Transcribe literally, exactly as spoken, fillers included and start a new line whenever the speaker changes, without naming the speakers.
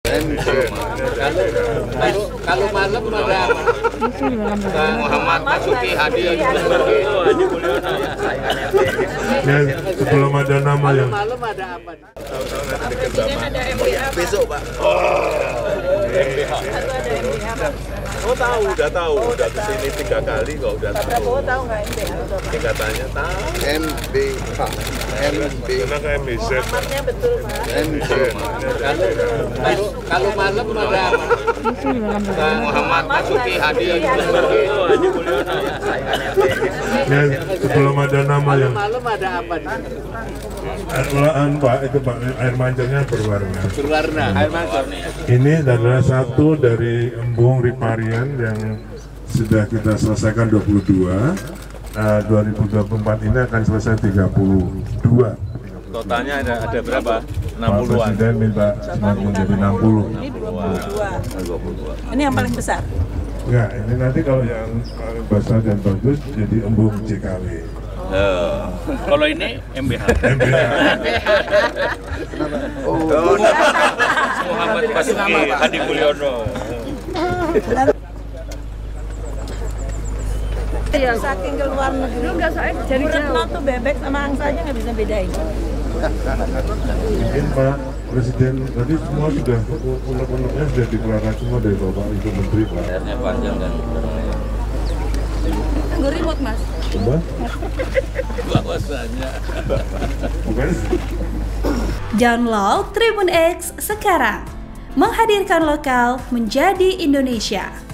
Kalau kalau malam ada Pak Muhammad Basuki Hadi
Ya, sebelum ada nama yang
malam ada apa?
Ada M B A
besok Pak.
M B A Pak.
Oh tahu, udah tahu, udah kesini tiga kali kok udah tahu.
Prabowo tahu nggak M B A?
Tingkatannya tahu.
M B H, M B,
Karena ke M B Z.
Alamatnya betul Pak.
M B.
Kalau kalau kalau malam ada Pak Muhammad Basuki Hadi
ya, sebelum ada nama yang
malam ada apa?
Air Pak, itu Pak, air mancurnya berwarna.
Berwarna air mancur.
Ini adalah satu dari embung riparian yang sudah kita selesaikan dua puluh dua. Nah, dua ribu dua puluh empat ini akan selesai tiga puluh dua.
Totalnya ada ada berapa? enam
Pak
puluhan.
Presiden minta cuma menjadi enam puluh.
Ini dua puluh dua. Ini yang paling besar.
Enggak, ini nanti kalau yang paling besar dan bagus jadi embung J K W.
Uh, kalau ini M B H.
M B H.
Oh, Muhammad Basuki Hadi Mulyono.
Ya saking ke luar negeri nggak saya jadi jauh tuh bebek sama angsa aja nggak bisa bedain.
Mungkin Pak Presiden tadi semua sudah unek-uneknya sudah dikeluarkan semua dari Bapak Ibu Menteri Pak.
Airnya panjang dan
Tunggu remote Mas.
Coba.
bahwasanya.
Bukan.
Download Tribun X sekarang, menghadirkan lokal menjadi Indonesia.